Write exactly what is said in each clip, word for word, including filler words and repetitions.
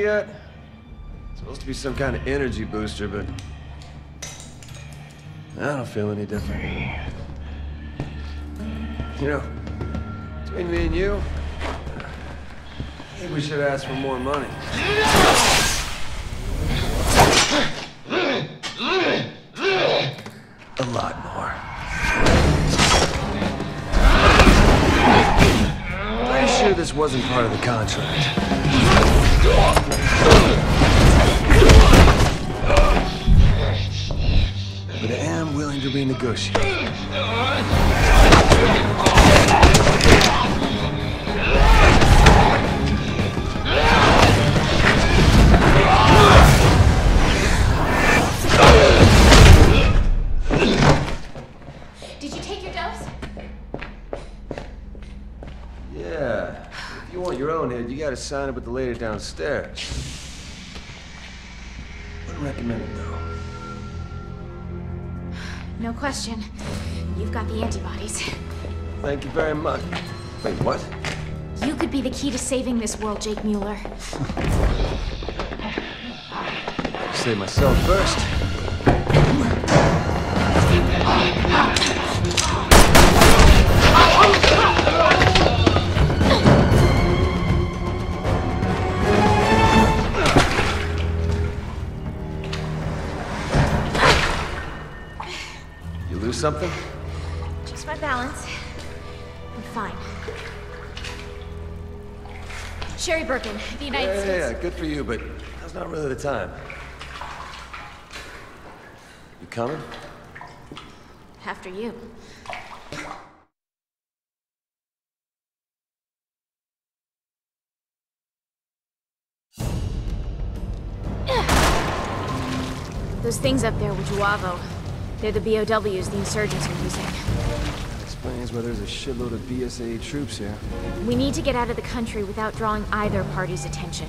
yet? It's supposed to be some kind of energy booster, but I don't feel any different. You know, between me and you, I think we should ask for more money. A lot more. Pretty sure this wasn't part of the contract. But I am willing to renegotiate. Did you take your dose? Yeah. If you want your own head, you gotta sign it with the lady downstairs. Wouldn't recommend it, though. No question. You've got the antibodies. Thank you very much. Wait, what? You could be the key to saving this world, Jake Mueller. Save myself first. You lose something? Just my balance. I'm fine. Sherry Birkin, the United Yeah, States. yeah, yeah, good for you, but that's not really the time. You coming? After you. Those things up there were Juavo. They're the B O Ws the insurgents are using. That explains why there's a shitload of B S A troops here. We need to get out of the country without drawing either party's attention.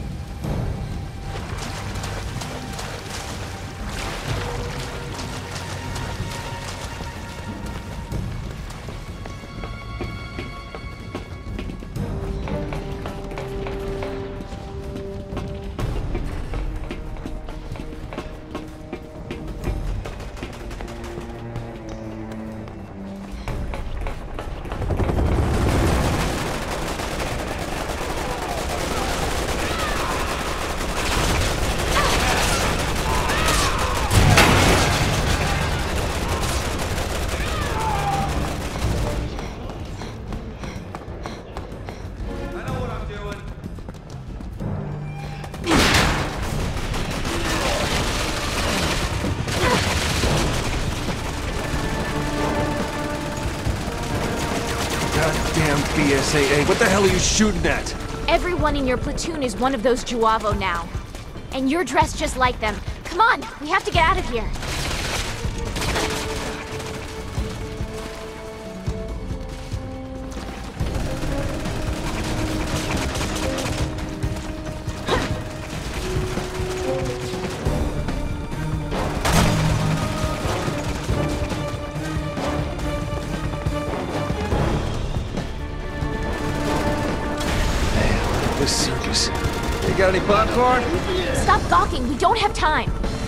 Goddamn B S A A, what the hell are you shooting at? Everyone in your platoon is one of those Juavo now. And you're dressed just like them. Come on, we have to get out of here. This circus. You got any popcorn? Stop gawking, we don't have time.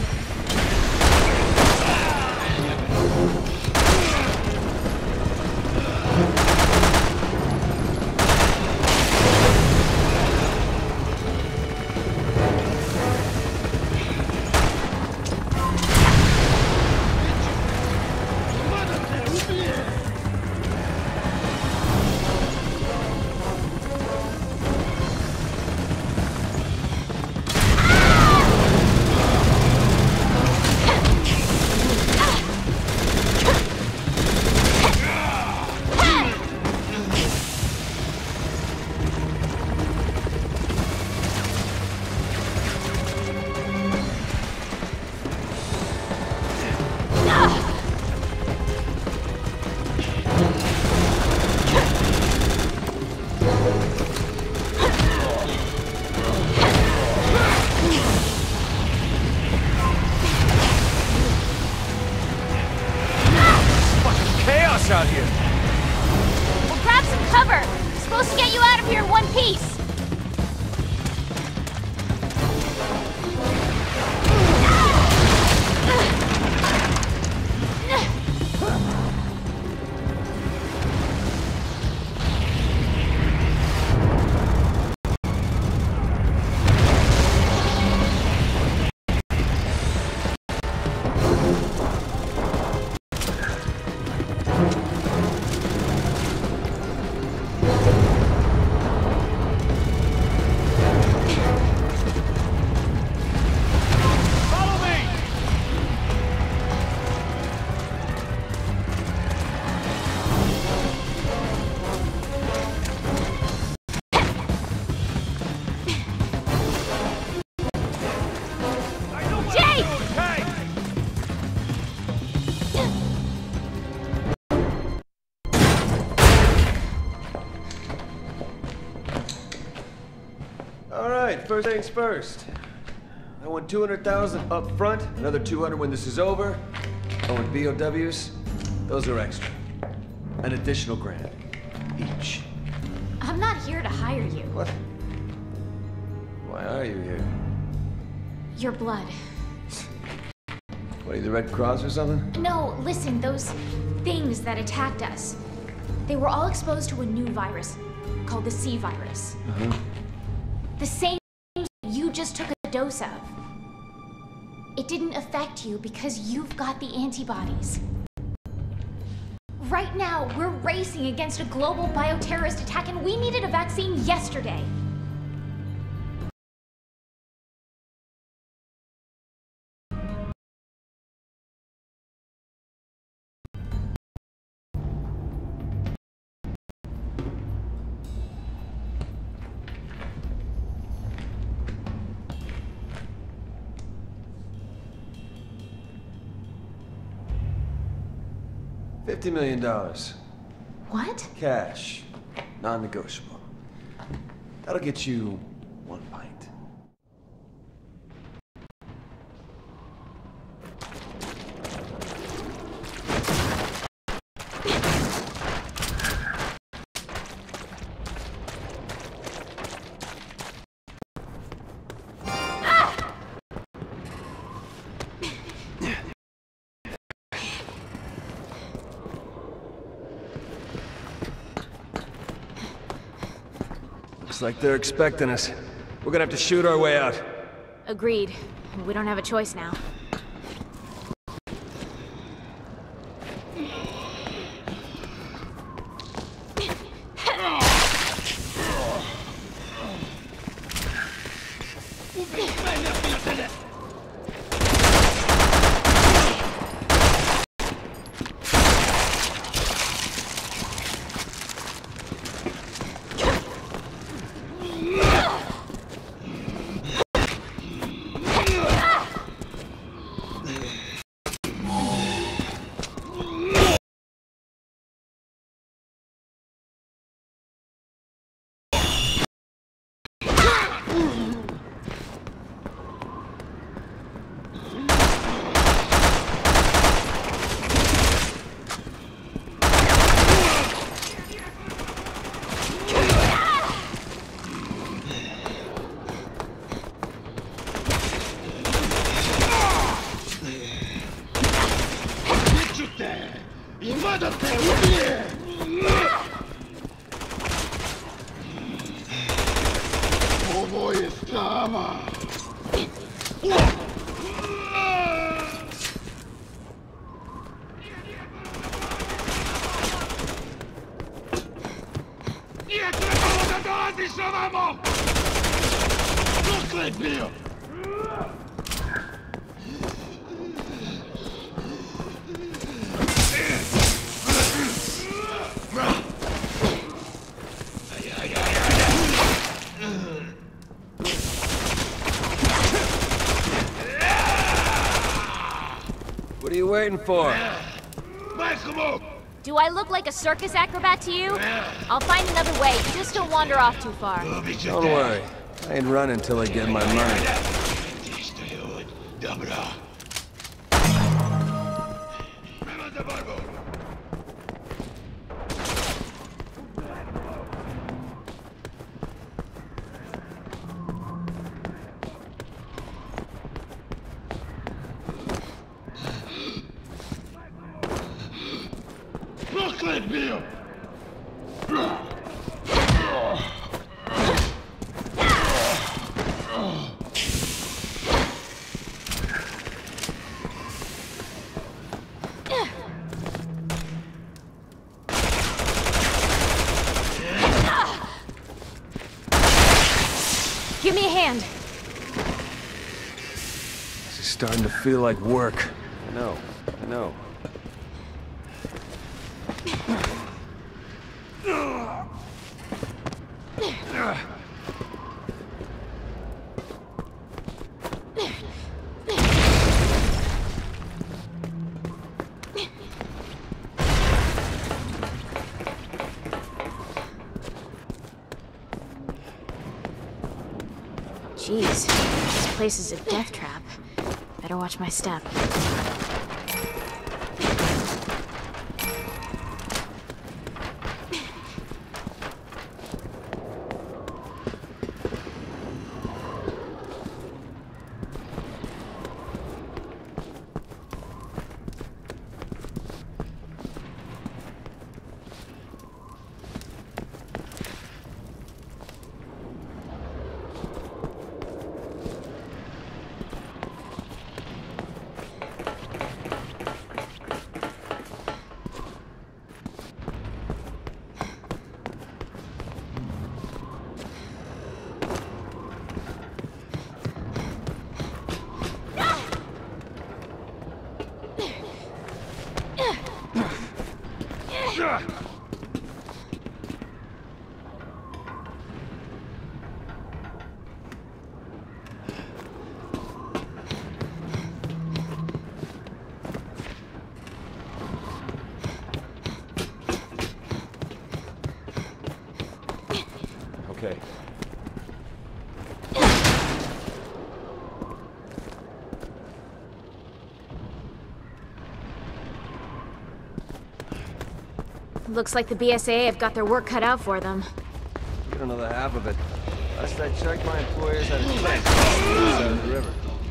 Out here. Well, grab some cover. We're supposed to get you out of here in one piece. right, first things first. I want two hundred thousand up front, another two hundred when this is over. I want B O Ws. Those are extra. An additional grand each. I'm not here to hire you. What? Why are you here? Your blood. What, are you the Red Cross or something? No, listen, those things that attacked us. They were all exposed to a new virus called the C virus. Uh-huh. The same you just took a dose of. It didn't affect you because you've got the antibodies. Right now, we're racing against a global bioterrorist attack and we needed a vaccine yesterday. Fifty million dollars. What? Cash. Non-negotiable. That'll get you one pint. Looks like they're expecting us. We're gonna have to shoot our way out. Agreed. We don't have a choice now. What are you waiting for? Do I look like a circus acrobat to you? I'll find another way. Just don't wander off too far. Don't worry. I ain't running until I get my money. Give me a hand. This is starting to feel like work. I know, I know. Jeez, this place is a death trap. Better watch my step. Okay. Looks like the B S A A have got their work cut out for them. You don't know the half of it. Last I checked, my employers had a tank side of the river.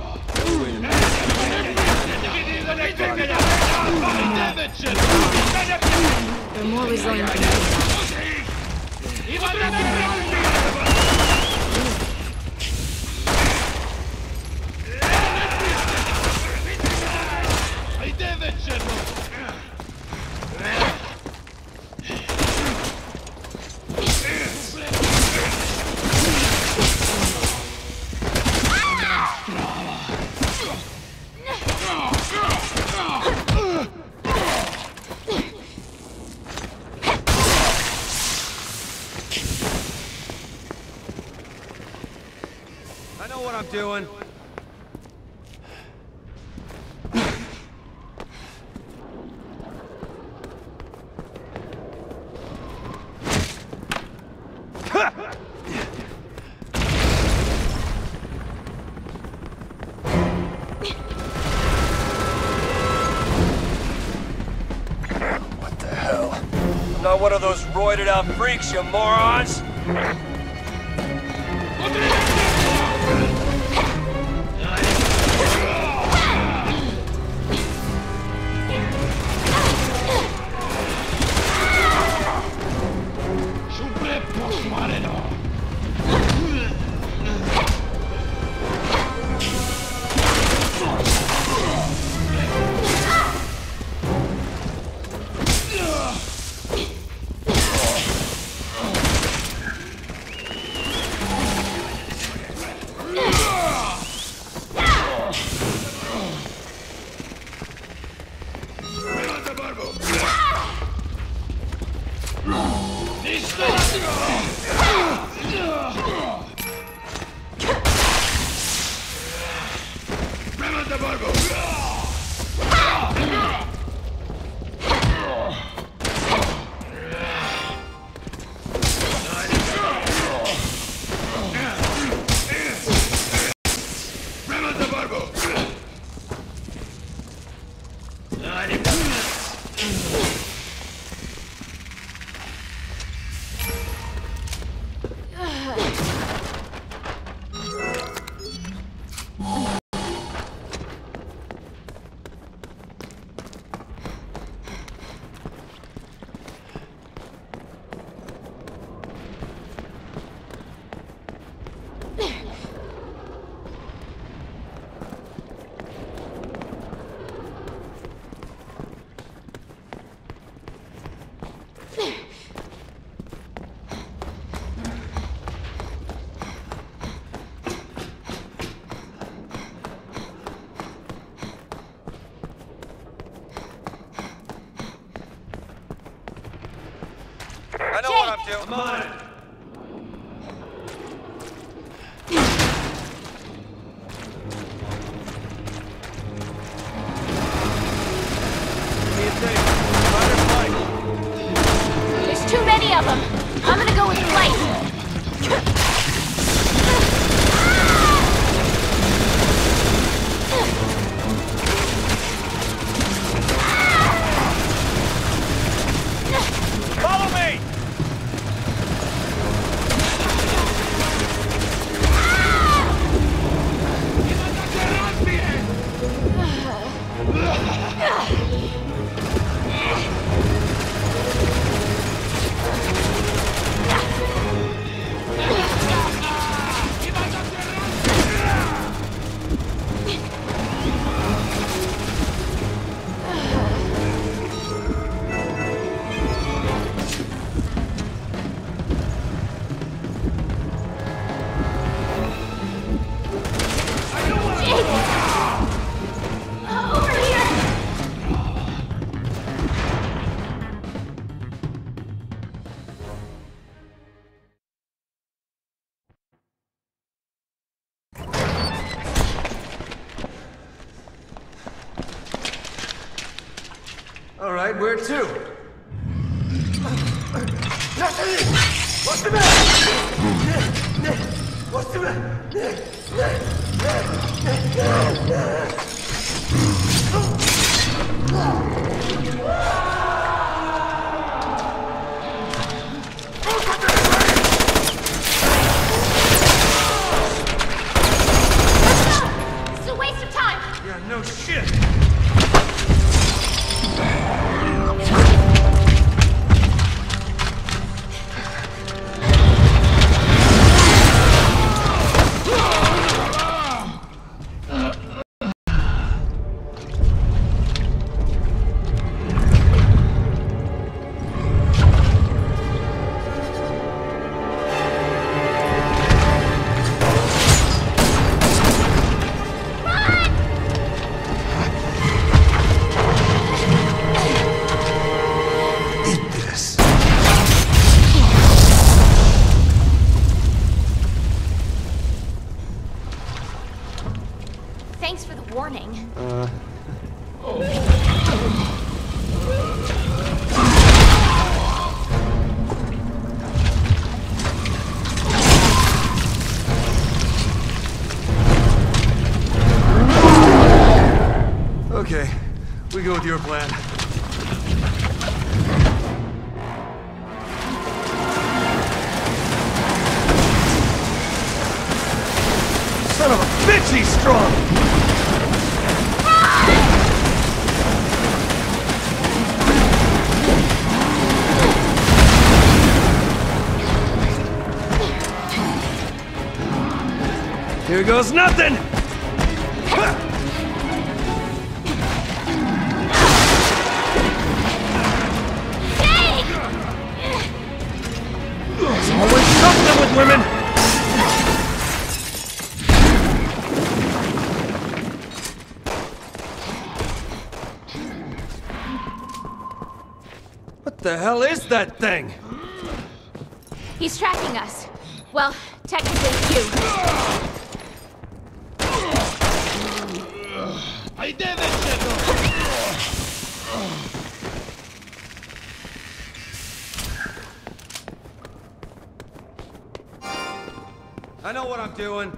They're more resilient than me. I know what I'm doing. What the hell? I'm not one of those roided out freaks, you morons! I know what I'm doing. I'm on it. There's too many of them. I'm gonna go with light. All right, where to? What's the matter? What's the matter? It's a waste of time. Yeah, no shit. Thanks for the warning. Uh... Okay, we go with your plan. Son of a bitch, he's strong! Here goes nothing! There's always something with women! What the hell is that thing? He's tracking us. Well, technically you. I know what I'm doing.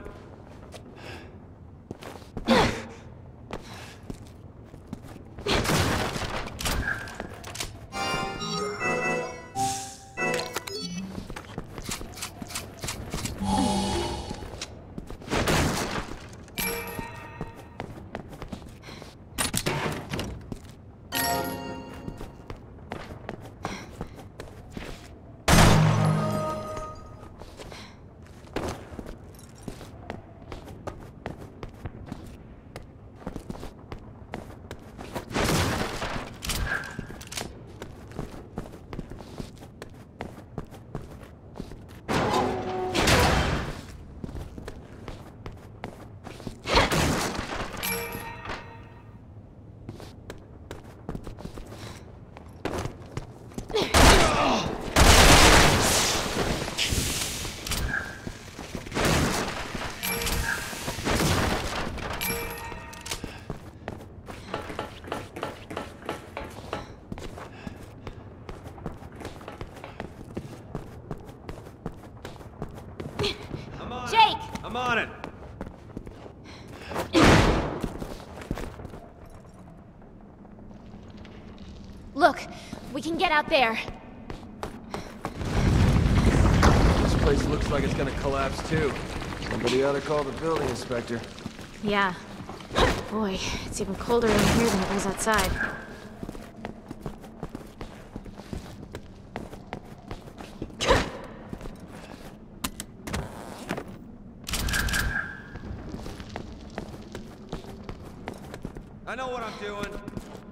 I'm on it. Look, we can get out there. This place looks like it's gonna collapse too. Somebody ought to call the building inspector. Yeah. Boy, it's even colder in here than it was outside. I know what I'm doing.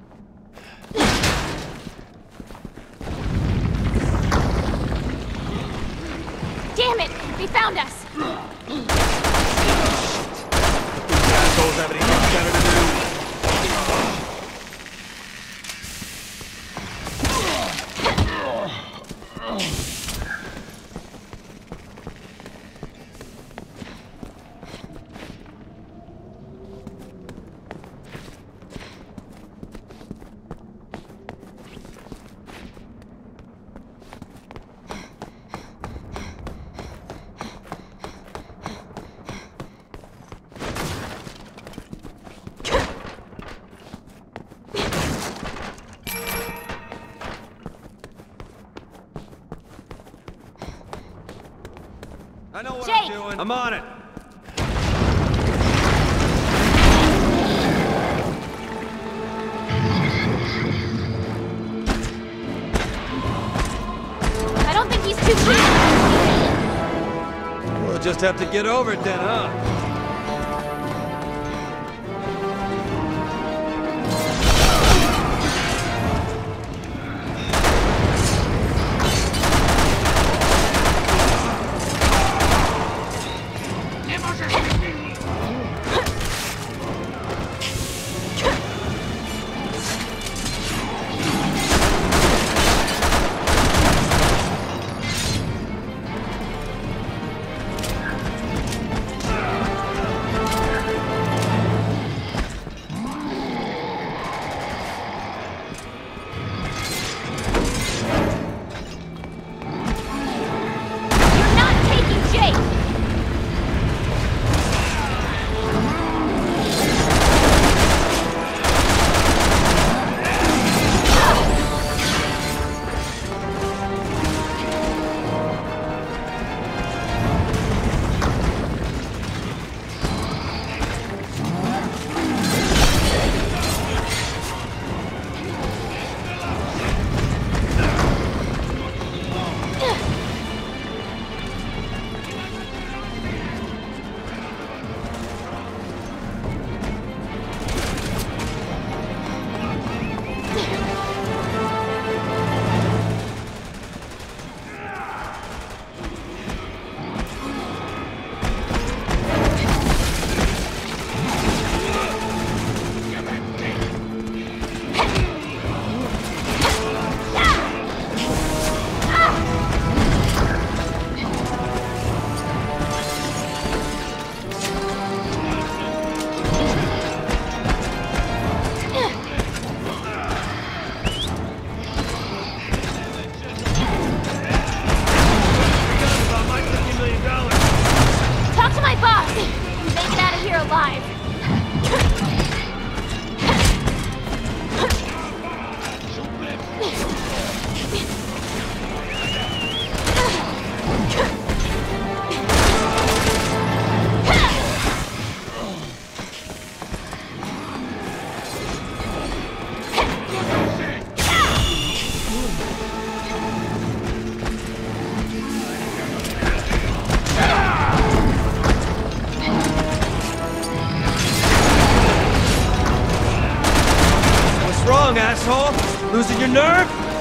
Damn it! They found us! These assholes have anything better to do. I know what Jake! I'm doing. I'm on it. I don't think he's too keen. We'll just have to get over it then, huh? Asshole? Losing your nerve?